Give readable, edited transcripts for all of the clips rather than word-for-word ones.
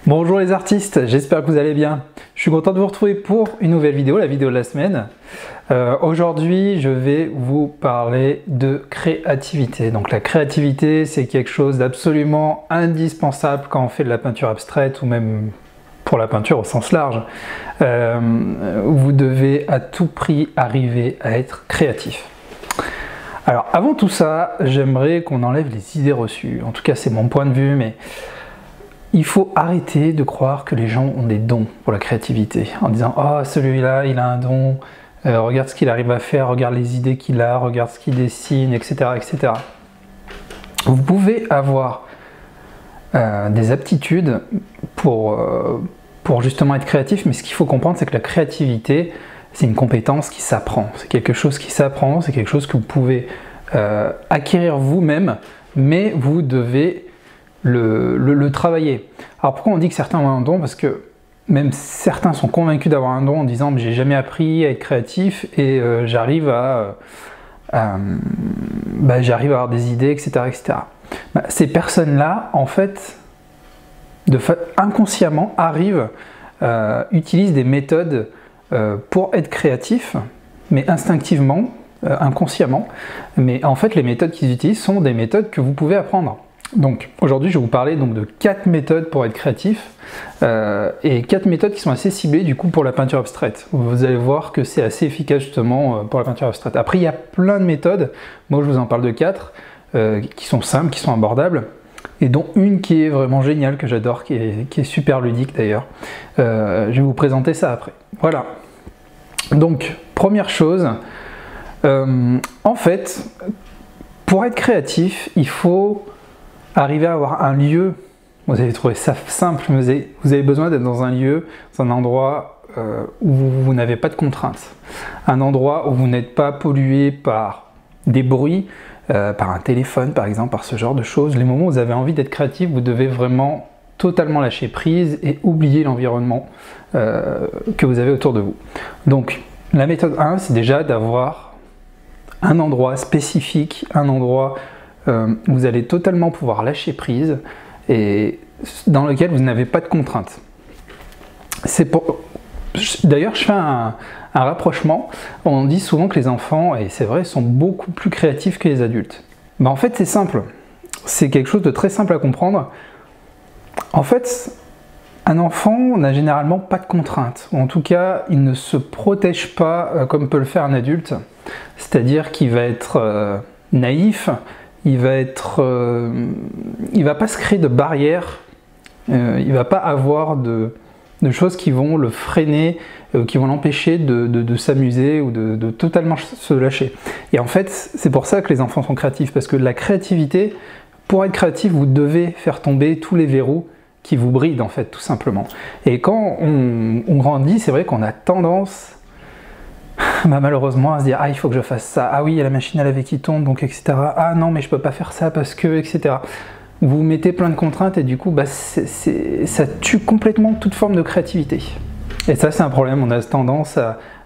Bonjour les artistes, j'espère que vous allez bien. Je suis content de vous retrouver pour une nouvelle vidéo, la vidéo de la semaine. Aujourd'hui, je vais vous parler de créativité. Donc la créativité, c'est quelque chose d'absolument indispensable quand on fait de la peinture abstraite ou même pour la peinture au sens large. Vous devez à tout prix arriver à être créatif. Alors avant tout ça, j'aimerais qu'on enlève les idées reçues. En tout cas, c'est mon point de vue, mais il faut arrêter de croire que les gens ont des dons pour la créativité, en disant « Oh, celui-là, il a un don, regarde ce qu'il arrive à faire, regarde les idées qu'il a, regarde ce qu'il dessine, etc. etc. » Vous pouvez avoir des aptitudes pour justement être créatif, mais ce qu'il faut comprendre, c'est que la créativité, c'est une compétence qui s'apprend. C'est quelque chose qui s'apprend, c'est quelque chose que vous pouvez acquérir vous-même, mais vous devez le travailler. Alors pourquoi on dit que certains ont un don? Parce que même certains sont convaincus d'avoir un don en disant « j'ai jamais appris à être créatif et j'arrive à avoir des idées, etc. etc. » Ces personnes-là, en fait, inconsciemment, utilisent des méthodes pour être créatifs, mais instinctivement, inconsciemment. Mais en fait, les méthodes qu'ils utilisent sont des méthodes que vous pouvez apprendre. Donc aujourd'hui je vais vous parler donc, de 4 méthodes pour être créatif et 4 méthodes qui sont assez ciblées du coup pour la peinture abstraite. Vous allez voir que c'est assez efficace justement pour la peinture abstraite. Après il y a plein de méthodes, moi je vous en parle de 4 qui sont simples, qui sont abordables et dont une qui est vraiment géniale, que j'adore, qui est super ludique d'ailleurs. Je vais vous présenter ça après. Voilà. Donc première chose, en fait pour être créatif il faut arriver à avoir un lieu. Vous allez trouver ça simple, mais vous avez besoin d'être dans un lieu, dans un endroit où vous n'avez pas de contraintes. Un endroit où vous n'êtes pas pollué par des bruits, par un téléphone par exemple, par ce genre de choses. Les moments où vous avez envie d'être créatif, vous devez vraiment totalement lâcher prise et oublier l'environnement que vous avez autour de vous. Donc la méthode 1, c'est déjà d'avoir un endroit spécifique, un endroit vous allez totalement pouvoir lâcher prise et dans lequel vous n'avez pas de contraintes. D'ailleurs, je fais un rapprochement. On dit souvent que les enfants, et c'est vrai, sont beaucoup plus créatifs que les adultes. Mais en fait, c'est simple. C'est quelque chose de très simple à comprendre. En fait, un enfant n'a généralement pas de contraintes. Ou en tout cas, il ne se protège pas comme peut le faire un adulte. C'est-à-dire qu'il va être naïf. Il va pas se créer de barrières, il va pas avoir de choses qui vont le freiner, qui vont l'empêcher de s'amuser ou de totalement se lâcher. Et en fait, c'est pour ça que les enfants sont créatifs, parce que la créativité, pour être créatif, vous devez faire tomber tous les verrous qui vous brident, en fait, tout simplement. Et quand on grandit, c'est vrai qu'on a tendance malheureusement à se dire « Ah, il faut que je fasse ça. Ah oui, il y a la machine à laver qui tombe, donc etc. Ah non, mais je peux pas faire ça parce que, etc. » Vous mettez plein de contraintes et du coup, ça tue complètement toute forme de créativité. Et ça, c'est un problème. On a tendance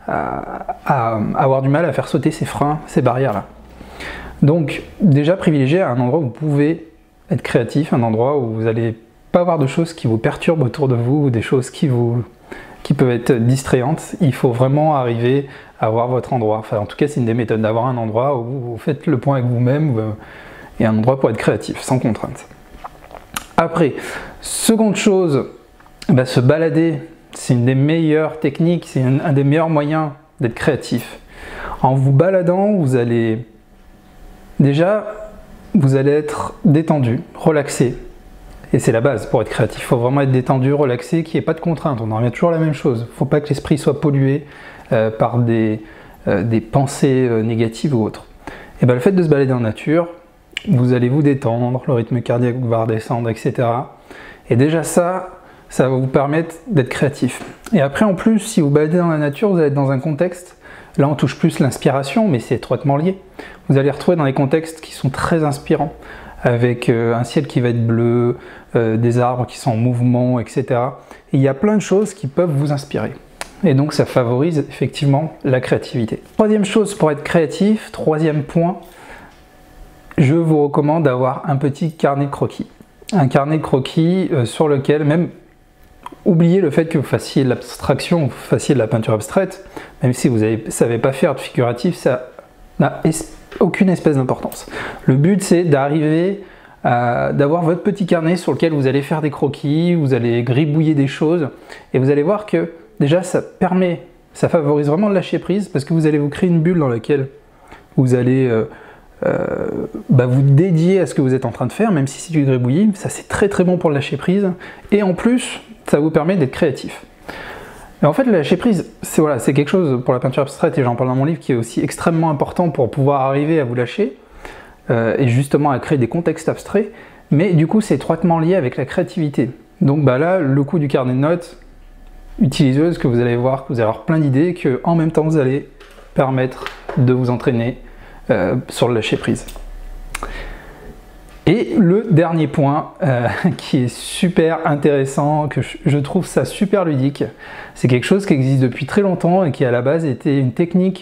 à avoir du mal à faire sauter ces freins, ces barrières-là. Donc, déjà, privilégiez un endroit où vous pouvez être créatif, un endroit où vous n'allez pas avoir de choses qui vous perturbent autour de vous ou des choses qui peuvent être distrayantes. Il faut vraiment arriver à avoir votre endroit. Enfin, en tout cas, c'est une des méthodes d'avoir un endroit où vous faites le point avec vous-même et un endroit pour être créatif, sans contrainte. Après, seconde chose, se balader, c'est une des meilleures techniques, c'est un des meilleurs moyens d'être créatif. En vous baladant, vous allez être détendu, relaxé. Et c'est la base pour être créatif. Il faut vraiment être détendu, relaxé, qu'il n'y ait pas de contraintes. On en revient toujours à la même chose. Il ne faut pas que l'esprit soit pollué par des pensées négatives ou autres. Et le fait de se balader en nature, vous allez vous détendre, le rythme cardiaque va redescendre, etc. Et déjà ça va vous permettre d'être créatif. Et après, en plus, si vous baladez dans la nature, vous allez être dans un contexte, là on touche plus l'inspiration, mais c'est étroitement lié. Vous allez retrouver dans des contextes qui sont très inspirants, avec un ciel qui va être bleu, des arbres qui sont en mouvement, etc. Et il y a plein de choses qui peuvent vous inspirer. Et donc ça favorise effectivement la créativité. Troisième chose pour être créatif, troisième point, je vous recommande d'avoir un petit carnet de croquis. Un carnet de croquis sur lequel, même oubliez le fait que vous fassiez de l'abstraction, vous fassiez de la peinture abstraite, même si vous ne savez pas faire de figuratif, ça n'a aucune espèce d'importance. Le but, c'est d'arriver d'avoir votre petit carnet sur lequel vous allez faire des croquis, vous allez gribouiller des choses, et vous allez voir que déjà ça favorise vraiment le lâcher prise, parce que vous allez vous créer une bulle dans laquelle vous allez vous dédier à ce que vous êtes en train de faire, même si c'est du gribouillis, ça c'est très très bon pour le lâcher prise, et en plus ça vous permet d'être créatif. Et en fait, le lâcher prise, c'est quelque chose pour la peinture abstraite, et j'en parle dans mon livre, qui est aussi extrêmement important pour pouvoir arriver à vous lâcher, et justement à créer des contextes abstraits, mais du coup c'est étroitement lié avec la créativité. Donc là, le coup du carnet de notes, utilisez-le, parce que vous allez voir que vous allez avoir plein d'idées, que en même temps vous allez permettre de vous entraîner sur le lâcher prise. Et le dernier point qui est super intéressant, que je trouve ça super ludique, c'est quelque chose qui existe depuis très longtemps et qui à la base était une technique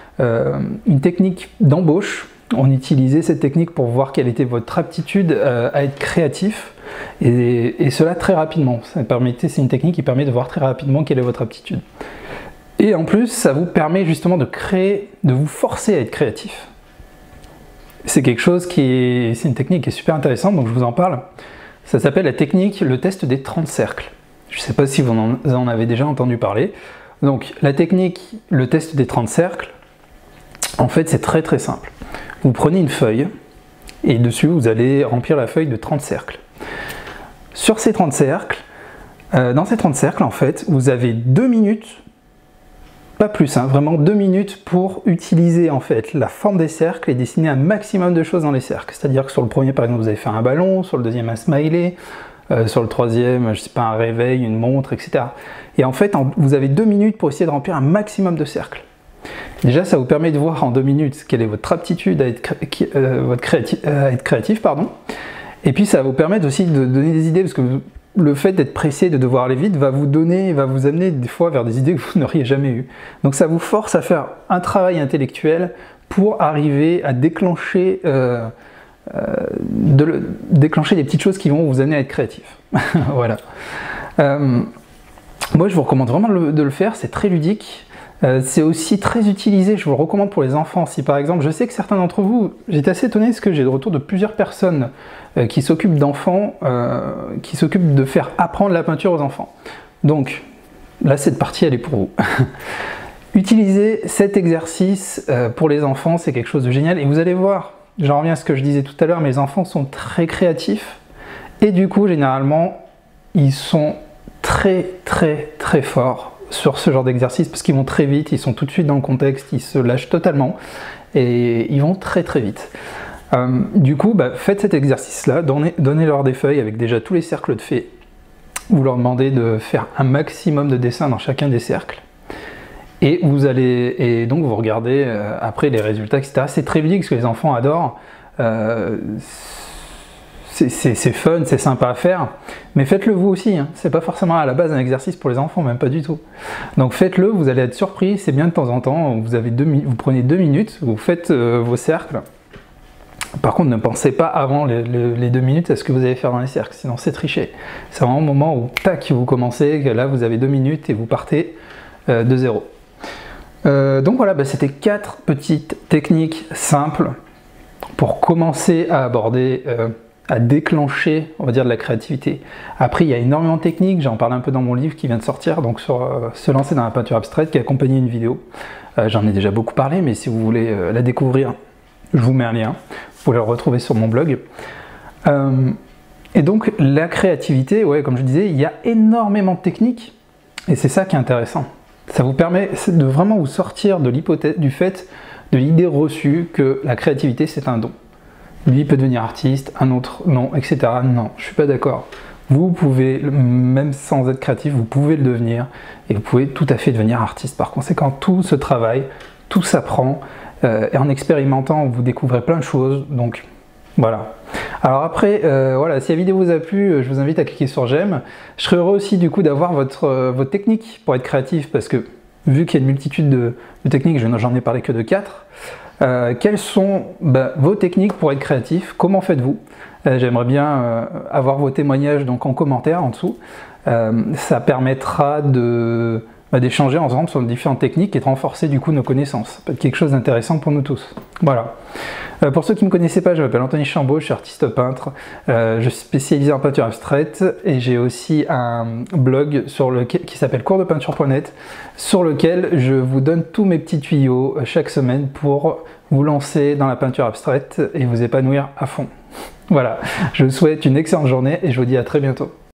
d'embauche. On utilisait cette technique pour voir quelle était votre aptitude à être créatif, et cela très rapidement. C'est une technique qui permet de voir très rapidement quelle est votre aptitude. Et en plus, ça vous permet justement de vous forcer à être créatif. C'est une technique qui est super intéressante, donc je vous en parle. Ça s'appelle la technique, le test des 30 cercles. Je ne sais pas si vous en avez déjà entendu parler. Donc la technique, le test des 30 cercles, en fait c'est très très simple. Vous prenez une feuille, et dessus vous allez remplir la feuille de 30 cercles. Sur ces 30 cercles, dans ces 30 cercles en fait, vous avez 2 minutes, pas plus, vraiment 2 minutes pour utiliser en fait la forme des cercles et dessiner un maximum de choses dans les cercles. C'est-à-dire que sur le premier par exemple vous allez faire un ballon, sur le deuxième un smiley, sur le troisième, je sais pas, un réveil, une montre, etc. Et en fait vous avez 2 minutes pour essayer de remplir un maximum de cercles. Déjà ça vous permet de voir en 2 minutes quelle est votre aptitude à être créatif, pardon. Et puis ça va vous permettre aussi de donner des idées, parce que le fait d'être pressé, de devoir aller vite, va vous amener des fois vers des idées que vous n'auriez jamais eues. Donc ça vous force à faire un travail intellectuel pour arriver à déclencher des petites choses qui vont vous amener à être créatif. Voilà. Moi je vous recommande vraiment de le faire, c'est très ludique. C'est aussi très utilisé, je vous le recommande pour les enfants. Si par exemple, je sais que certains d'entre vous, j'étais assez étonné parce que j'ai le retour de plusieurs personnes qui s'occupent d'enfants, qui s'occupent de faire apprendre la peinture aux enfants. Donc, là cette partie elle est pour vous. Utilisez cet exercice pour les enfants, c'est quelque chose de génial. Et vous allez voir, j'en reviens à ce que je disais tout à l'heure, mais les enfants sont très créatifs. Et du coup, généralement, ils sont très très très forts sur ce genre d'exercice, parce qu'ils vont très vite, ils sont tout de suite dans le contexte, ils se lâchent totalement et ils vont très très vite. Du coup, faites cet exercice-là, donnez-leur des feuilles avec déjà tous les cercles de faits. Vous leur demandez de faire un maximum de dessins dans chacun des cercles. Et donc vous regardez après les résultats, etc. C'est très ludique, parce que les enfants adorent. C'est fun, c'est sympa à faire, mais faites-le vous aussi, c'est pas forcément à la base un exercice pour les enfants, même pas du tout. Donc faites-le, vous allez être surpris, c'est bien de temps en temps, vous prenez 2 minutes, vous faites vos cercles. Par contre, ne pensez pas avant les 2 minutes à ce que vous allez faire dans les cercles, sinon c'est tricher. C'est vraiment le moment où, tac, vous commencez, que là vous avez 2 minutes et vous partez de zéro. Donc voilà, c'était 4 petites techniques simples pour commencer à aborder... à déclencher, on va dire, de la créativité. Après, il y a énormément de techniques, j'en parle un peu dans mon livre qui vient de sortir, donc sur se lancer dans la peinture abstraite, qui a accompagné une vidéo. J'en ai déjà beaucoup parlé, mais si vous voulez la découvrir, je vous mets un lien. Vous pouvez le retrouver sur mon blog. Et donc, la créativité, ouais, comme je disais, il y a énormément de techniques, et c'est ça qui est intéressant. Ça vous permet de vraiment vous sortir de l'hypothèse, du fait de l'idée reçue que la créativité, c'est un don. Lui peut devenir artiste, un autre non, etc. Non, je suis pas d'accord. Vous pouvez, même sans être créatif, vous pouvez le devenir, et vous pouvez tout à fait devenir artiste. Par conséquent, tout se travaille, tout s'apprend, et en expérimentant, vous découvrez plein de choses. Donc voilà. Alors après, voilà, si la vidéo vous a plu, je vous invite à cliquer sur j'aime. Je serais heureux aussi du coup d'avoir votre technique pour être créatif, parce que vu qu'il y a une multitude de techniques, j'en ai parlé que de 4. Quelles sont vos techniques pour être créatif? Comment faites-vous? J'aimerais bien avoir vos témoignages donc en commentaire en dessous. Ça permettra d'échanger ensemble sur les différentes techniques et de renforcer du coup nos connaissances. Ça peut être quelque chose d'intéressant pour nous tous. Voilà. Pour ceux qui ne me connaissaient pas, je m'appelle Anthony Chambaud, je suis artiste peintre. Je suis spécialisé en peinture abstraite et j'ai aussi un blog qui s'appelle coursdepeinture.net sur lequel je vous donne tous mes petits tuyaux chaque semaine pour vous lancer dans la peinture abstraite et vous épanouir à fond. Voilà, je vous souhaite une excellente journée et je vous dis à très bientôt.